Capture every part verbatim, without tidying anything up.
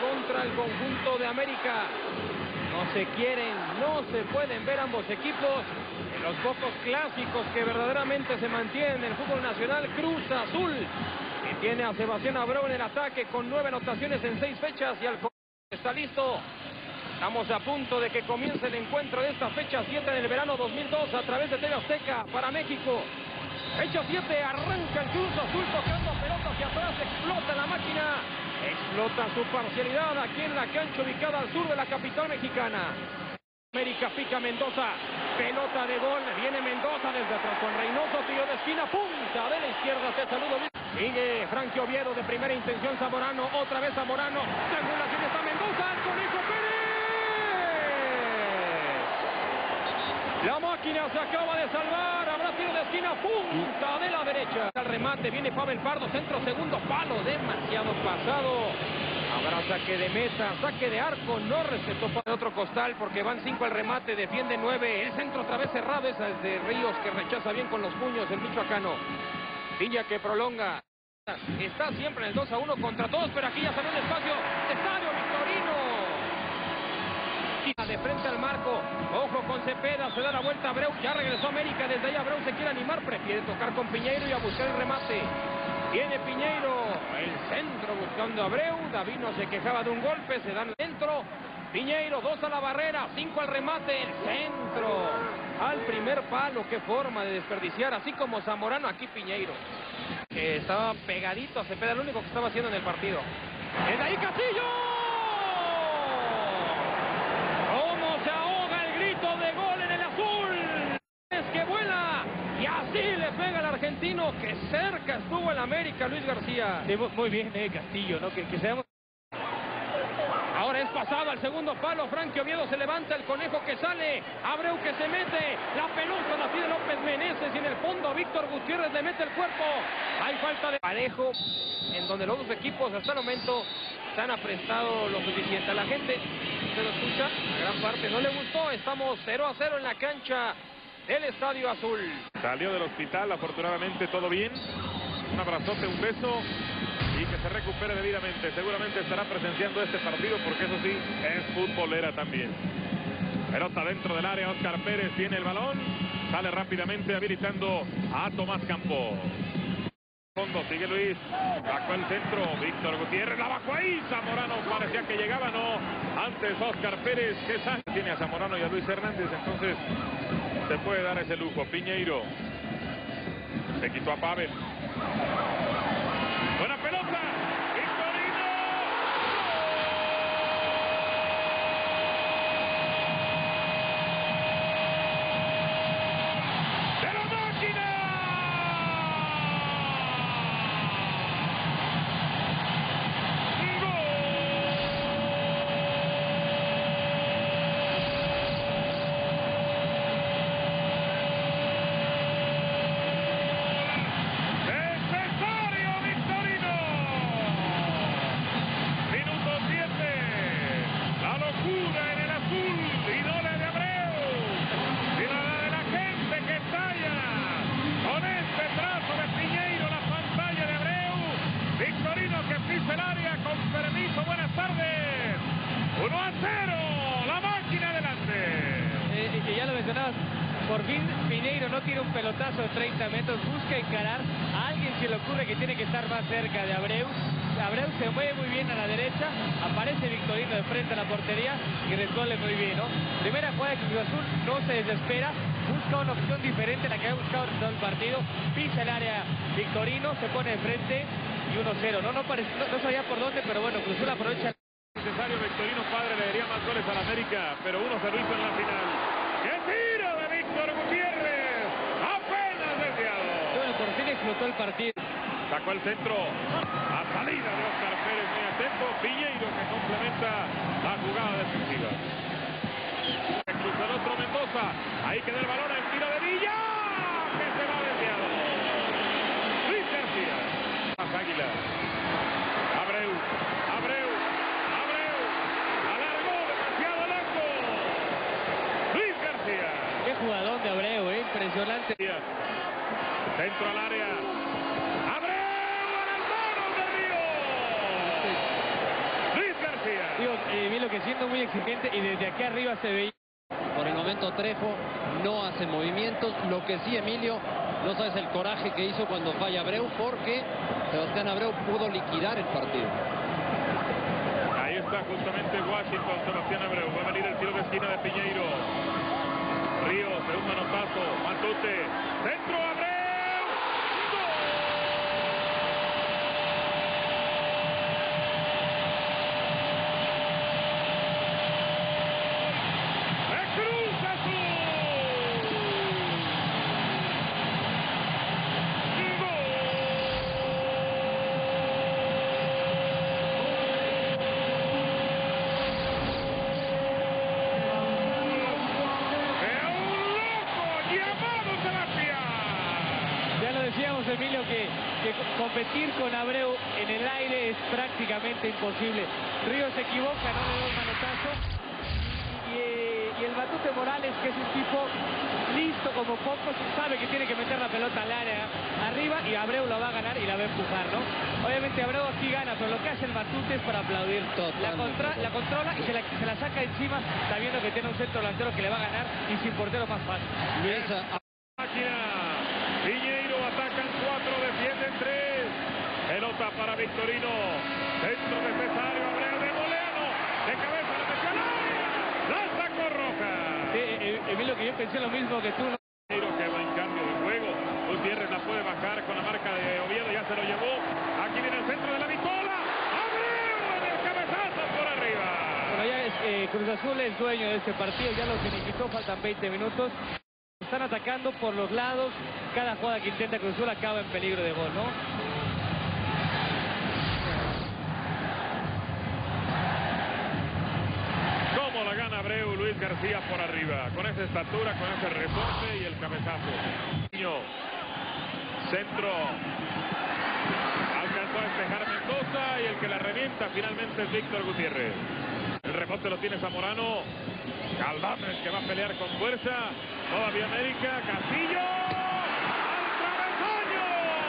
contra el conjunto de América. No se quieren, no se pueden ver ambos equipos. En los pocos clásicos que verdaderamente se mantienen en el fútbol nacional, Cruz Azul, que tiene a Sebastián Abreu en el ataque con nueve anotaciones en seis fechas y al está listo. Estamos a punto de que comience el encuentro de esta fecha siete del verano dos mil dos a través de T V Azteca para México. Fecha siete, arranca el Cruz Azul tocando pelota hacia atrás, explota la máquina, explota su parcialidad aquí en la cancha ubicada al sur de la capital mexicana. América pica Mendoza, pelota de gol, viene Mendoza desde atrás con Reynoso, tiro de esquina, punta de la izquierda, te saludo. Sigue Frankie Oviedo de primera intención, Zamorano, otra vez Zamorano, triangulación está Mendoza, Conejo Pérez. La máquina se acaba de salvar, habrá tiro de esquina, punta de la derecha. Al remate viene Pavel Pardo, centro, segundo palo, demasiado pasado. Habrá saque de meta, saque de arco, no recetó para otro costal porque van cinco al remate, defiende nueve. El centro otra vez cerrado, esa es de Ríos que rechaza bien con los puños el michoacano. Villa que prolonga. Está siempre en el dos a uno contra todos, pero aquí ya salió un espacio. Estadio Victorino. De frente al marco, ojo con Cepeda, se da la vuelta Abreu, ya regresó América, desde ahí Abreu se quiere animar, prefiere tocar con Piñeiro y a buscar el remate. Viene Piñeiro, el centro buscando a Abreu, Davino se quejaba de un golpe, se dan dentro, Piñeiro, dos a la barrera, cinco al remate, el centro, al primer palo, qué forma de desperdiciar, así como Zamorano, aquí Piñeiro, que estaba pegadito a Cepeda, lo único que estaba haciendo en el partido. ¡Desde ahí Castillo! ¡Cómo se ahoga el grito de gol en el azul! Es que vuela y así le pega al argentino, que cerca estuvo el América, Luis García. Sí, muy bien, eh, Castillo, ¿no? Que, que seamos... Ahora es pasado al segundo palo, Frankie Oviedo se levanta, el Conejo que sale, Abreu que se mete, la pelota la tiene López Meneses y en el fondo Víctor Gutiérrez le mete el cuerpo. Hay falta de parejo, en donde los dos equipos hasta el momento se han aprestado lo suficiente. A la gente, se lo escucha, a gran parte no le gustó, estamos cero a cero en la cancha del Estadio Azul. Salió del hospital, afortunadamente todo bien, un abrazote, un beso y que se recupere debidamente. Seguramente estará presenciando este partido porque eso sí, es futbolera también. Pelota dentro del área, Oscar Pérez tiene el balón, sale rápidamente habilitando a Tomás Campos. Fondo, sigue Luis, bajó el centro, Víctor Gutiérrez, la bajó ahí, Zamorano parecía que llegaba, no, antes Oscar Pérez, que sale, tiene a Zamorano y a Luis Hernández, entonces se puede dar ese lujo. Piñeiro, se quitó a Pavel, buena pelota, Victorino, ¡de la máquina! El área con permiso, buenas tardes, uno a cero, la máquina adelante. Eh, y que ya lo mencionabas, por fin Piñeiro no tira un pelotazo de treinta metros, busca encarar a alguien, se le ocurre que tiene que estar más cerca de Abreu. Abreu se mueve muy bien a la derecha, aparece Victorino de frente a la portería y resuelve muy bien, ¿no? Primera jugada de Cruz Azul, no se desespera, busca una opción diferente a la que ha buscado en todo el partido, pisa el área Victorino, se pone de frente y uno cero, no, no, parece, no, no sabía por dónde, pero bueno, Cruz Azul aprovecha. Necesario, Victorino padre le daría más goles a la América, pero uno se lo hizo en la final. ¡Qué tiro de Víctor Gutiérrez! Apenas desviado. Bueno, por fin explotó el partido. Sacó el centro, a salida de Oscar Pérez, muy atento, Piñeiro que complementa la jugada defensiva. Cruza el otro Mendoza, ahí queda el balón, el tiro de Villa, que se va desviado. Luis García, las Águilas, Abreu, Abreu, Abreu, alargó demasiado largo, Luis García. Qué jugador de Abreu, eh, impresionante. Centro al área. Luis García. eh, vi lo que siendo muy exigente y desde aquí arriba se veía. Por el momento Trejo no hace movimientos. Lo que sí, Emilio, no sabes el coraje que hizo cuando falla Abreu, porque Sebastián Abreu pudo liquidar el partido. Ahí está justamente Washington, Sebastián Abreu. Va a venir el tiro de esquina de Piñeiro. Ríos, segundo manotazo. Matute. Centro, Abreu. Emilio, que, que competir con Abreu en el aire es prácticamente imposible. Ríos se equivoca, no le da un manotazo. Y, y, y el Matute Morales, que es un tipo listo como pocos, sabe que tiene que meter la pelota al área arriba y Abreu la va a ganar y la va a empujar, ¿no? Obviamente Abreu aquí gana, pero lo que hace el Matute es para aplaudir. La, contra, la controla y se la, se la saca encima, sabiendo que tiene un centro delantero que le va a ganar y sin portero más fácil. Esa máquina. Piñeiro, atacan cuatro, defienden tres. Pelota para Victorino. Centro de Cesario, Abreu de Moleano. De cabeza la metió al área. La sacó Roja. Sí, Emilio, que yo pensé lo mismo que tú, ¿no? Piñeiro que va en cambio de juego. Gutiérrez la puede bajar con la marca de Oviedo. Ya se lo llevó. Aquí viene el centro de la Vitola. Abreu en el cabezazo por arriba. Bueno, ya es, eh, Cruz Azul es dueño de este partido. Ya lo finiquitó, faltan veinte minutos. Están atacando por los lados. Cada jugada que intenta Cruz Azul acaba en peligro de gol, ¿no? ¿Cómo la gana Abreu? Luis García por arriba. Con esa estatura, con ese resorte y el cabezazo. Centro. Alcanzó a despejar Mendoza y el que la revienta finalmente es Víctor Gutiérrez. El rebote lo tiene Zamorano. Galdames que va a pelear con fuerza. Todavía América. Castillo. ¡Al travesaño!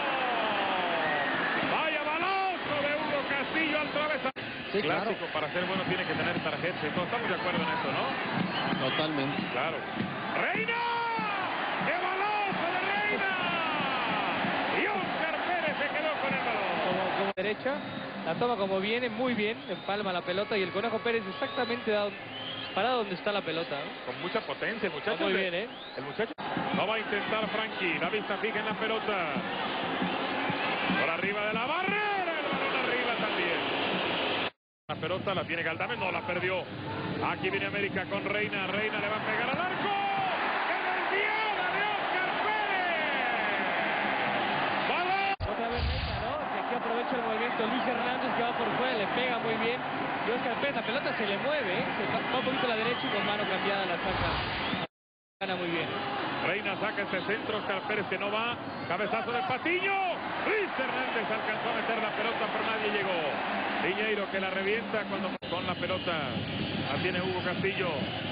Vaya balazo de Hugo Castillo al travesaño. Sí, Clásico, claro. para ser bueno tiene que tener tarjeta. Entonces, estamos de acuerdo en eso, ¿no? Totalmente. Claro. ¡Reina! ¡Qué balazo de Reina! Y Oscar Pérez se quedó con el balón. Como, como derecha. La toma como viene, muy bien. Empalma la pelota y el Conejo Pérez exactamente da parado donde está la pelota, ¿no? Con mucha potencia el muchacho. Muy bien, ¿eh? El muchacho. No va a intentar Frankie. La vista fija en la pelota. Por arriba de la barrera. El balón arriba también. La pelota la tiene Galdames. No la perdió. Aquí viene América con Reina. Reina le va a pegar al arco. ¡Qué desviada de Oscar Pérez! ¡Balón! Otra vez Reina, ¿no? Que aquí aprovecha el movimiento Luis Hernández, que va por fuera, le pega muy bien. Y Oscar Pérez, la pelota se le mueve, ¿eh? Se va un poquito a la derecha y con mano cambiada la saca. Gana muy bien. Reina saca este centro, Oscar Pérez que no va. Cabezazo de Patiño. Luis Hernández alcanzó a meter la pelota, pero nadie llegó. Piñeiro que la revienta cuando con la pelota. La tiene Hugo Castillo.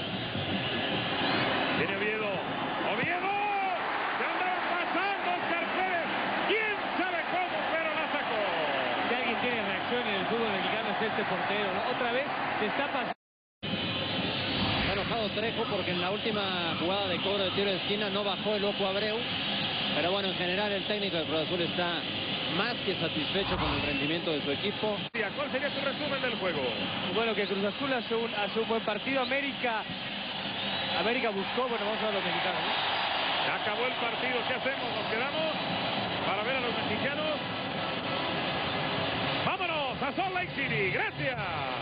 Tiene Oviedo. ¡Oviedo! Se andaba pasando Oscar Pérez. ¿Quién sabe cómo, pero la sacó? Si alguien tiene reacción en el fútbol mexicano es este portero, ¿no? Otra vez se está pasando. Enojado Trejo porque en la última jugada de cobro de tiro de esquina no bajó el ojo Abreu. Pero bueno, en general el técnico de Cruz Azul está más que satisfecho con el rendimiento de su equipo. ¿Cuál sería tu resumen del juego? Bueno, que Cruz Azul hace un, hace un buen partido. América América buscó, bueno, vamos a ver a los mexicanos, ¿no? Ya acabó el partido, ¿qué hacemos? ¿Nos quedamos para ver a los mexicanos? ¡Vámonos a Salt Lake City! ¡Gracias!